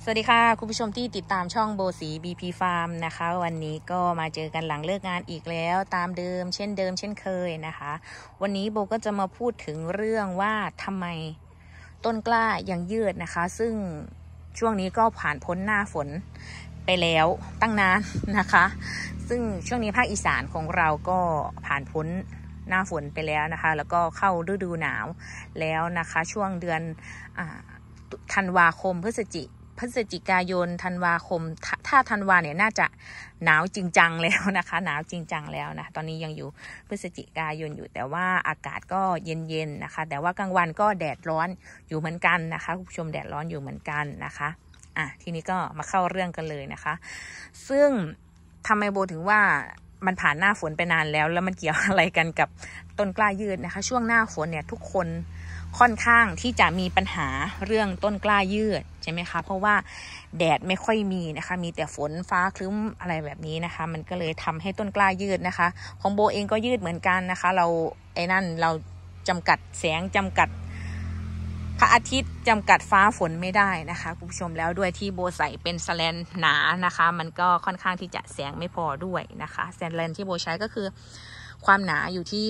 สวัสดีค่ะคุณผู้ชมที่ติดตามช่องโบสี BP Farm นะคะวันนี้ก็มาเจอกันหลังเลิกงานอีกแล้วตามเดิมเช่นเคยนะคะวันนี้โบก็จะมาพูดถึงเรื่องว่าทำไมต้นกล้ายังยืดนะคะซึ่งช่วงนี้ก็ผ่านพ้นหน้าฝนไปแล้วตั้งนานนะคะซึ่งช่วงนี้ภาคอีสานของเราก็ผ่านพ้นหน้าฝนไปแล้วนะคะแล้วก็เข้าฤดูหนาวแล้วนะคะช่วงเดือนธันวาคมพฤศจิกายนธันวาคมถ้าธันวาเนี่ยน่าจะหนาวจริงจังแล้วนะคะหนาวจริงจังแล้วนะตอนนี้ยังอยู่พฤศจิกายนอยู่แต่ว่าอากาศก็เย็นๆนะคะแต่ว่ากลางวันก็แดดร้อนอยู่เหมือนกันนะคะคุณผู้ชมแดดร้อนอยู่เหมือนกันนะคะทีนี้ก็มาเข้าเรื่องกันเลยนะคะซึ่งทำไมโบถึงว่ามันผ่านหน้าฝนไปนานแล้วมันเกี่ยวอะไรกันกับต้นกล้ายืดนะคะช่วงหน้าฝนเนี่ยทุกคนค่อนข้างที่จะมีปัญหาเรื่องต้นกล้ายืดใช่ไหมคะเพราะว่าแดดไม่ค่อยมีนะคะมีแต่ฝนฟ้าครึ้มอะไรแบบนี้นะคะมันก็เลยทำให้ต้นกล้ายืดนะคะของโบเองก็ยืดเหมือนกันนะคะเราจำกัดแสงจำกัดพระอาทิตย์จำกัดฟ้าฝนไม่ได้นะคะคุณผู้ชมแล้วด้วยที่โบใส่เป็นแสแลนหนานะคะมันก็ค่อนข้างที่จะแสงไม่พอด้วยนะคะแสแลนที่โบใช้ก็คือความหนาอยู่ที่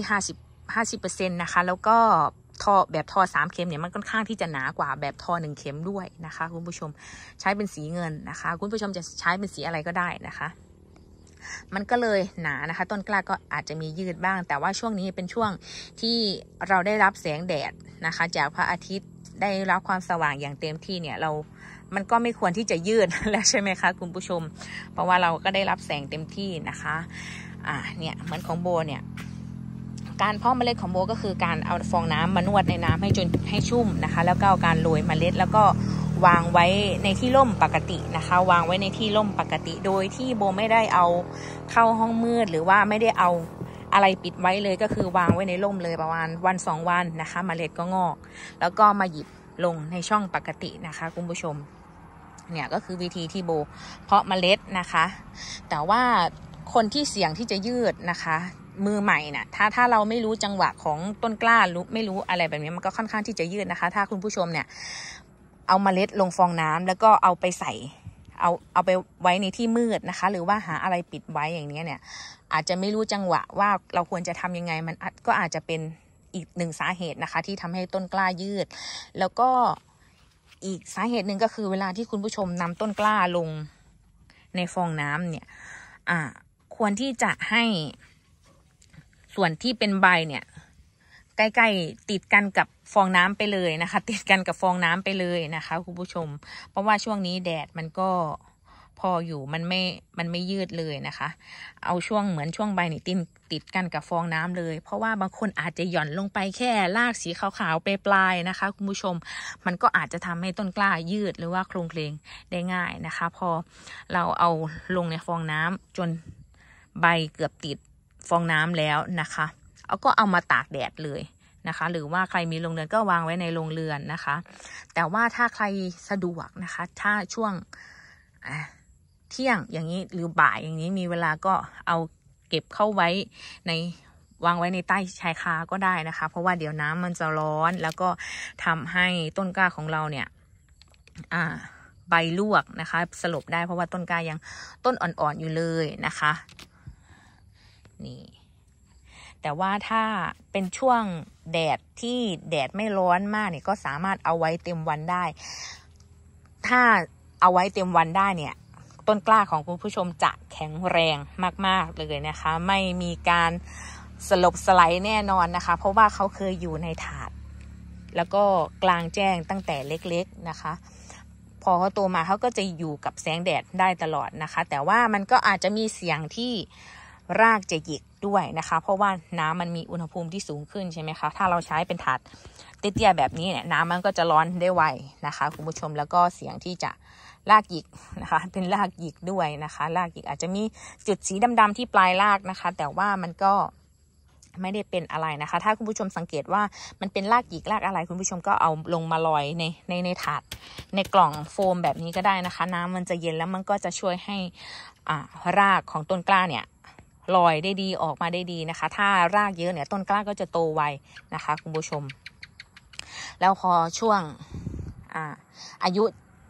50%นะคะแล้วก็แบบท่อ3 เข็มเนี่ยมันค่อนข้างที่จะหนากว่าแบบท่อ1 เข็มด้วยนะคะคุณผู้ชมใช้เป็นสีเงินนะคะคุณผู้ชมจะใช้เป็นสีอะไรก็ได้นะคะมันก็เลยหนานะคะต้นกล้าก็อาจจะมียืดบ้างแต่ว่าช่วงนี้เป็นช่วงที่เราได้รับแสงแดดนะคะจากพระอาทิตย์ได้รับความสว่างอย่างเต็มที่เนี่ยมันก็ไม่ควรที่จะยืดแล้วใช่ไหมคะคุณผู้ชมเพราะว่าเราก็ได้รับแสงเต็มที่นะคะเนี่ยเหมือนของโบเนี่ยการเพาะเมล็ดของโบก็คือการเอาฟองน้ำมานวดในน้ำให้ชุ่มนะคะแล้วก็การโรยเมล็ดแล้วก็วางไว้ในที่ร่มปกตินะคะวางไว้ในที่ร่มปกติโดยที่โบไม่ได้เอาเข้าห้องมืดหรือว่าไม่ได้เอาอะไรปิดไว้เลยก็คือวางไว้ในร่มเลยประมาณ1-2 วันนะคะเมล็ดก็งอกแล้วก็มาหยิบลงในช่องปกตินะคะคุณผู้ชมเนี่ยก็คือวิธีที่โบเพาะเมล็ดนะคะแต่ว่าคนที่เสี่ยงที่จะยืดนะคะมือใหม่น่ะถ้าเราไม่รู้จังหวะของต้นกล้าไม่รู้อะไรแบบนี้มันก็ค่อนข้างที่จะยืดนะคะถ้าคุณผู้ชมเนี่ยเอาเมล็ดลงฟองน้ำแล้วก็เอาไปใส่เอาไปไว้ในที่มืดนะคะหรือว่าหาอะไรปิดไว้อย่างนี้เนี่ยอาจจะไม่รู้จังหวะว่าเราควรจะทำยังไงมันก็อาจจะเป็นอีก1 สาเหตุนะคะที่ทำให้ต้นกล้ายืดแล้วก็อีกสาเหตุหนึ่งก็คือเวลาที่คุณผู้ชมนำต้นกล้าลงในฟองน้ำเนี่ยควรที่จะให้ส่วนที่เป็นใบเนี่ยใกล้ๆติดกันกับฟองน้ำไปเลยนะคะติดกันกับฟองน้ำไปเลยนะคะคุณผู้ชมเพราะว่าช่วงนี้แดดมันก็พออยู่มันไม่ยืดเลยนะคะเอาช่วงเหมือนช่วงใบนี่ติดกันกับฟองน้ำเลยเพราะว่าบางคนอาจจะหย่อนลงไปแค่รากสีขาวๆปลายๆนะคะคุณผู้ชมมันก็อาจจะทำให้ต้นกล้ายืดหรือว่าโครงเคลงได้ง่ายนะคะพอเราเอาลงในฟองน้ำจนใบเกือบติดฟองน้ำแล้วนะคะก็เอามาตากแดดเลยนะคะหรือว่าใครมีโรงเรือนก็วางไว้ในโรงเรือนนะคะแต่ว่าถ้าใครสะดวกนะคะถ้าช่วงเที่ยงอย่างนี้หรือบ่ายอย่างนี้มีเวลาก็เอาเก็บเข้าไว้วางไว้ในใต้ชายคาก็ได้นะคะเพราะว่าเดี๋ยวน้ำมันจะร้อนแล้วก็ทำให้ต้นกล้าของเราเนี่ยใบลวกนะคะสลบได้เพราะว่าต้นกล้ายังต้นอ่อนๆอยู่เลยนะคะนี่แต่ว่าถ้าเป็นช่วงแดดที่แดดไม่ร้อนมากเนี่ยก็สามารถเอาไว้เต็มวันได้ถ้าเอาไว้เต็มวันได้เนี่ยต้นกล้าของคุณผู้ชมจะแข็งแรงมากๆเลยนะคะไม่มีการสลบสไลด์แน่นอนนะคะเพราะว่าเขาเคยอยู่ในถาดแล้วก็กลางแจ้งตั้งแต่เล็กๆนะคะพอเขาโตมาเขาก็จะอยู่กับแสงแดดได้ตลอดนะคะแต่ว่ามันก็อาจจะมีเสียงที่รากจะหยิกด้วยนะคะเพราะว่าน้ำมันมีอุณหภูมิที่สูงขึ้นใช่ไหมคะถ้าเราใช้เป็นถาดเตี้ยๆแบบนี้เนี่ยน้ำมันก็จะร้อนได้ไวนะคะคุณผู้ชมแล้วก็เสียงที่จะรากหยิกนะคะเป็นรากหยิกด้วยนะคะรากหยิกอาจจะมีจุดสีดำๆที่ปลายรากนะคะแต่ว่ามันก็ไม่ได้เป็นอะไรนะคะถ้าคุณผู้ชมสังเกตว่ามันเป็นรากหยิกรากอะไรคุณผู้ชมก็เอาลงมาลอยในถาดในกล่องโฟมแบบนี้ก็ได้นะคะน้ำมันจะเย็นแล้วมันก็จะช่วยให้รากของต้นกล้าเนี่ยลอยได้ดีออกมาได้ดีนะคะถ้ารากเยอะเนี่ยต้นกล้าก็จะโตไวนะคะคุณผู้ชมแล้วพอช่วงอายุ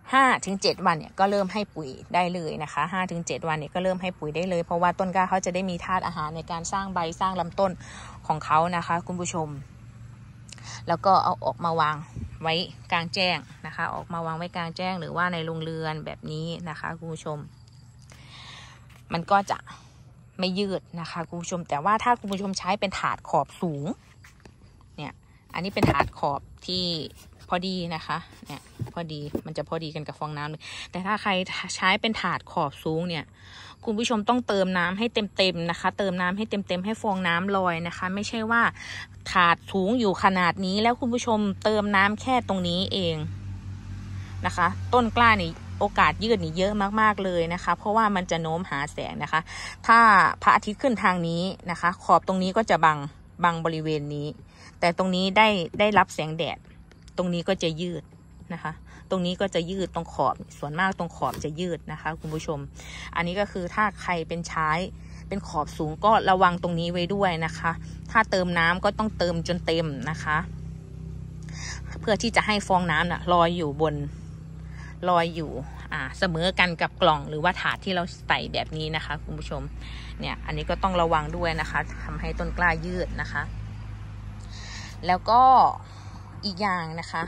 5-7 วันเนี่ยก็เริ่มให้ปุ๋ยได้เลยนะคะ 5-7 วันเนี่ยก็เริ่มให้ปุ๋ยได้เลยเพราะว่าต้นกล้าเขาจะได้มีธาตุอาหารในการสร้างใบสร้างลำต้นของเขานะคะคุณผู้ชมแล้วก็เอาออกมาวางไว้กลางแจ้งนะคะออกมาวางไว้กลางแจ้งหรือว่าในโรงเรือนแบบนี้นะคะคุณผู้ชมมันก็จะไม่ยืดนะคะคุณผู้ชมแต่ว่าถ้าคุณผู้ชมใช้เป็นถาดขอบสูงเนี่ยอันนี้เป็นถาดขอบที่พอดีนะคะเนี่ยพอดีมันจะพอดีกันกับฟองน้ำแต่ถ้าใครใช้เป็นถาดขอบสูงเนี่ยคุณผู้ชมต้องเติมน้ำให้เต็มๆนะคะเติมน้ำให้เต็มๆให้ฟองน้ำลอยนะคะไม่ใช่ว่าถาดสูงอยู่ขนาดนี้แล้วคุณผู้ชมเติมน้ำแค่ตรงนี้เองนะคะต้นกล้านี่โอกาสยืดนี่เยอะมากๆเลยนะคะเพราะว่ามันจะโน้มหาแสงนะคะถ้าพระอาทิตย์ขึ้นทางนี้นะคะขอบตรงนี้ก็จะบังบริเวณนี้แต่ตรงนี้ได้รับแสงแดดตรงนี้ก็จะยืดนะคะตรงนี้ก็จะยืดตรงขอบส่วนมากตรงขอบจะยืดนะคะคุณผู้ชมอันนี้ก็คือถ้าใครเป็นใช้เป็นขอบสูงก็ระวังตรงนี้ไว้ด้วยนะคะถ้าเติมน้ำก็ต้องเติมจนเต็มนะคะเพื่อที่จะให้ฟองน้ำน่ะลอยอยู่เสมอกันกับกล่องหรือว่าถาดที่เราใส่แบบนี้นะคะคุณผู้ชมเนี่ยอันนี้ก็ต้องระวังด้วยนะคะทำให้ต้นกล้ายืดนะคะแล้วก็อีกอย่างนะคะ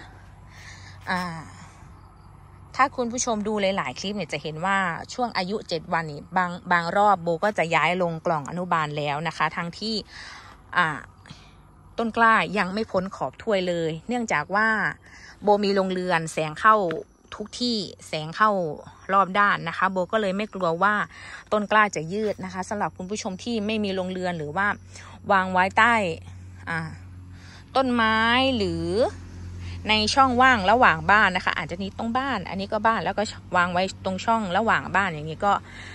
ถ้าคุณผู้ชมดูหลายๆคลิปเนี่ยจะเห็นว่าช่วงอายุ7 วันนี้บางรอบโบก็จะย้ายลงกล่องอนุบาลแล้วนะคะทั้งที่ต้นกล้ายังไม่พ้นขอบถ้วยเลยเนื่องจากว่าโบมีโรงเรือนแสงเข้าทุกที่แสงเข้ารอบด้านนะคะโบก็เลยไม่กลัวว่าต้นกล้าจะยืดนะคะสำหรับคุณผู้ชมที่ไม่มีโรงเรือนหรือว่าวางไว้ใต้ต้นไม้หรือในช่องว่างระหว่างบ้านนะคะอาจจะนี้ตรงบ้านอันนี้ก็บ้านแล้วก็วางไว้ตรงช่องระหว่างบ้านอย่างนี้ก็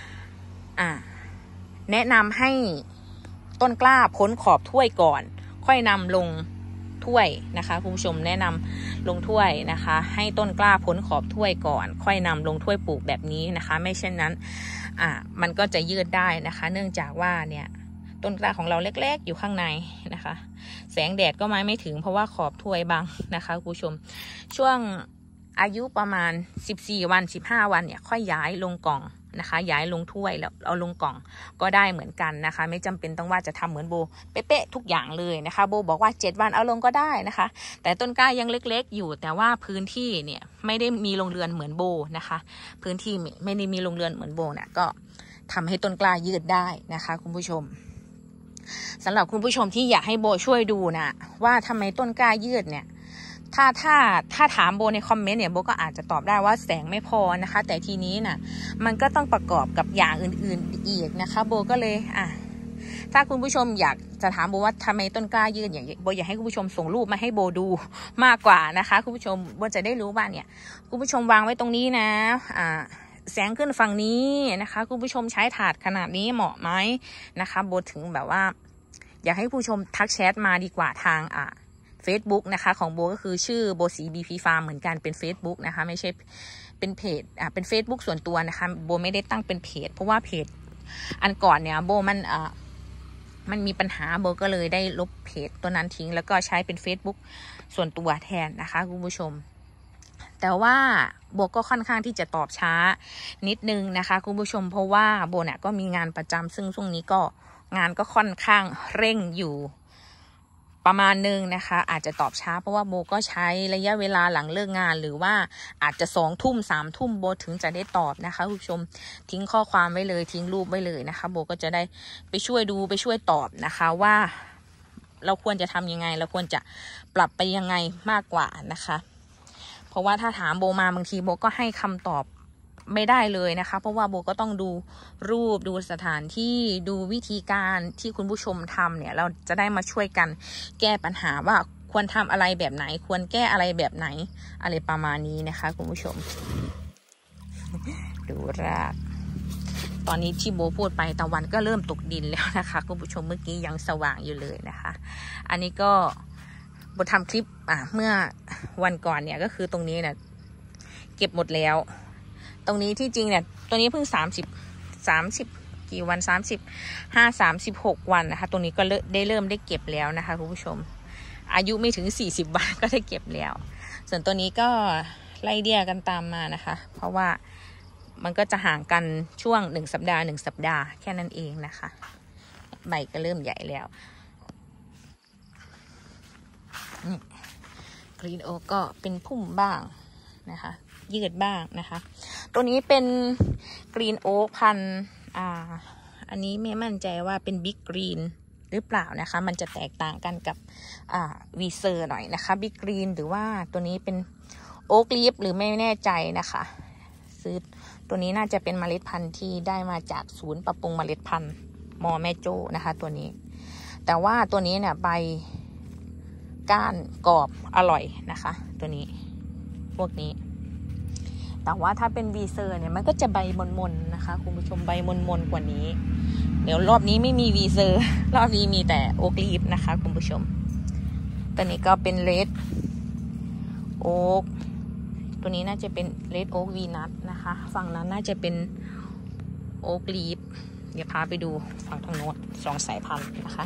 แนะนำให้ต้นกล้าพ้นขอบถ้วยก่อนค่อยนำลงถ้วยนะคะคุณผู้ชมแนะนำลงถ้วยนะคะให้ต้นกล้าพ้นขอบถ้วยก่อนค่อยนำลงถ้วยปลูกแบบนี้นะคะไม่เช่นนั้นมันก็จะยืดได้นะคะเนื่องจากว่าเนี่ยต้นกล้าของเราเล็กๆอยู่ข้างในนะคะแสงแดดก็ไม่ถึงเพราะว่าขอบถ้วยบังนะคะคุณผู้ชมช่วงอายุประมาณ14 วัน15 วันเนี่ยค่อยย้ายลงกล่องนะคะย้ายลงถ้วยแล้วเอาลงกล่องก็ได้เหมือนกันนะคะไม่จำเป็นต้องว่าจะทำเหมือนโบเป๊ะๆทุกอย่างเลยนะคะโบบอกว่า7 วันเอาลงก็ได้นะคะแต่ต้นกล้ายังเล็กๆอยู่แต่ว่าพื้นที่เนี่ยไม่ได้มีโรงเรือนเหมือนโบนะคะพื้นที่ไม่ได้มีโรงเรือนเหมือนโบเนี่ยก็ทำให้ต้นกล้ายืดได้นะคะคุณผู้ชมสำหรับคุณผู้ชมที่อยากให้โบช่วยดูนะว่าทำไมต้นกล้ายืดเนี่ยถ้าถามโบในคอมเมนต์เนี่ยโบก็อาจจะตอบได้ว่าแสงไม่พอนะคะแต่ทีนี้น่ะมันก็ต้องประกอบกับอย่างอื่นๆอีกนะคะโบก็เลยถ้าคุณผู้ชมอยากจะถามโบว่าทำไมต้นกล้ายืดอย่างโบอยากให้คุณผู้ชมส่งรูปมาให้โบดูมากกว่านะคะคุณผู้ชมโบจะได้รู้ว่าเนี่ยคุณผู้ชมวางไว้ตรงนี้นะแสงขึ้นฝั่งนี้นะคะคุณผู้ชมใช้ถาดขนาดนี้เหมาะไหมนะคะโบถึงแบบว่าอยากให้ผู้ชมทักแชทมาดีกว่าทางFacebook นะคะของโบก็คือชื่อโบสี BP Farm เหมือนกันเป็น Facebook นะคะไม่ใช่เป็นเพจเป็น Facebook ส่วนตัวนะคะโบไม่ได้ตั้งเป็นเพจเพราะว่าเพจอันก่อนเนี่ยโบมันมีปัญหาโบก็เลยได้ลบเพจตัวนั้นทิ้งแล้วก็ใช้เป็น Facebook ส่วนตัวแทนนะคะคุณผู้ชมแต่ว่าโบก็ค่อนข้างที่จะตอบช้านิดนึงนะคะคุณผู้ชมเพราะว่าโบเนี่ยก็มีงานประจำซึ่งช่วงนี้ก็งานก็ค่อนข้างเร่งอยู่ประมาณนึงนะคะอาจจะตอบช้าเพราะว่าโบก็ใช้ระยะเวลาหลังเลิกงานหรือว่าอาจจะ2 ทุ่ม3 ทุ่มโบถึงจะได้ตอบนะคะคุณผู้ชมทิ้งข้อความไว้เลยทิ้งรูปไว้เลยนะคะโบก็จะได้ไปช่วยดูไปช่วยตอบนะคะว่าเราควรจะทำยังไงเราควรจะปรับไปยังไงมากกว่านะคะเพราะว่าถ้าถามโบมาบางทีโบก็ให้คำตอบไม่ได้เลยนะคะเพราะว่าโบก็ต้องดูรูปดูสถานที่ดูวิธีการที่คุณผู้ชมทำเนี่ยเราจะได้มาช่วยกันแก้ปัญหาว่าควรทำอะไรแบบไหนควรแก้อะไรแบบไหนอะไรประมาณนี้นะคะคุณผู้ชม ดูรากตอนนี้ที่โบพูดไปตะวันก็เริ่มตกดินแล้วนะคะคุณผู้ชมเมื่อกี้ยังสว่างอยู่เลยนะคะอันนี้ก็โบทำคลิปเมื่อวันก่อนเนี่ยก็คือตรงนี้เนี่ยเก็บหมดแล้วตรงนี้ที่จริงเนี่ยตัวนี้เพิ่ง30กี่วัน36 วันนะคะตรงนี้ก็ได้เริ่มได้เก็บแล้วนะคะคุณผู้ชมอายุไม่ถึง40 วันก็ได้เก็บแล้วส่วนตัวนี้ก็ไล่เลี่ยกันตามมานะคะ เพราะว่ามันก็จะห่างกันช่วง1 สัปดาห์1 สัปดาห์แค่นั้นเองนะคะใบก็เริ่มใหญ่แล้วกรีนโอ๊กก็เป็นพุ่มบ้างนะคะยืดบ้างนะคะตัวนี้เป็นกรีนโอ๊กพันอันนี้ไม่มั่นใจว่าเป็นบิ๊กกรีนหรือเปล่านะคะมันจะแตกต่างกันกับวีเซอร์หน่อยนะคะบิ๊กกรีนหรือว่าตัวนี้เป็นโอ๊กลีฟหรือไม่แน่ใจนะคะซื้อตัวนี้น่าจะเป็นเมล็ดพันธุ์ที่ได้มาจากศูนย์ปรับปรุงเมล็ดพันธุ์มอแม่โจ้นะคะตัวนี้แต่ว่าตัวนี้เนี่ยใบก้านกรอบอร่อยนะคะตัวนี้พวกนี้แต่ว่าถ้าเป็นวีเซอร์เนี่ยมันก็จะใบมนๆนะคะคุณผู้ชมใบมนๆกว่านี้เดี๋ยวรอบนี้ไม่มีวีเซอร์รอบนี้มีแต่โอ๊กลีฟนะคะคุณผู้ชมตัวนี้ก็เป็นเลดโอ๊กตัวนี้น่าจะเป็นเลดโอ๊กวีนัทนะคะฝั่งนั้นน่าจะเป็นโอ๊กลีฟเดี๋ยวพาไปดูฝั่งทางโน้น2 สายพันธุ์นะคะ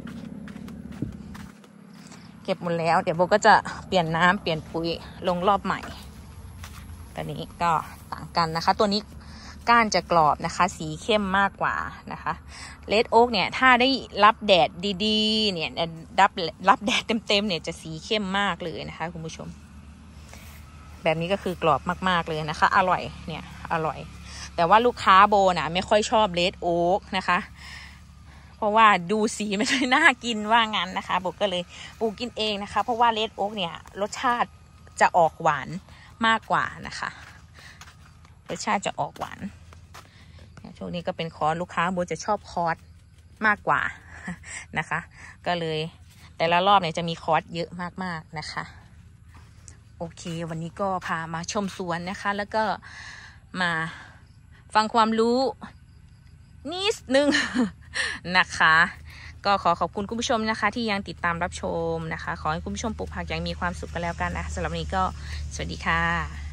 เก็บหมดแล้วเดี๋ยวโบก็จะเปลี่ยนน้ำเปลี่ยนปุ๋ยลงรอบใหม่ตัวนี้ก็ต่างกันนะคะตัวนี้ก้านจะกรอบนะคะสีเข้มมากกว่านะคะเลดโอ๊กเนี่ยถ้าได้รับแดดดีๆเนี่ยรับแดดเต็มๆเนี่ยจะสีเข้มมากเลยนะคะคุณผู้ชมแบบนี้ก็คือกรอบมากๆเลยนะคะอร่อยเนี่ยอร่อยแต่ว่าลูกค้าโบนะไม่ค่อยชอบเลดโอ๊กนะคะเพราะว่าดูสีไม่ค่อยน่ากินว่างั้นนะคะโบก็เลยปลูกกินเองนะคะเพราะว่าเลดโอ๊กเนี่ยรสชาติจะออกหวานมากกว่านะคะรสชาติจะออกหวานช่วงนี้ก็เป็นคอร์สลูกค้าโบจะชอบคอร์สมากกว่านะคะก็เลยแต่ละรอบเนี่ยจะมีคอร์สเยอะมากๆนะคะโอเควันนี้ก็พามาชมสวนนะคะแล้วก็มาฟังความรู้นิดนึงนะคะก็ขอบคุณคุณผู้ชมนะคะที่ยังติดตามรับชมนะคะขอให้คุณผู้ชมปลูกผักอย่างมีความสุขกันแล้วกันนะสำหรับวันนี้ก็สวัสดีค่ะ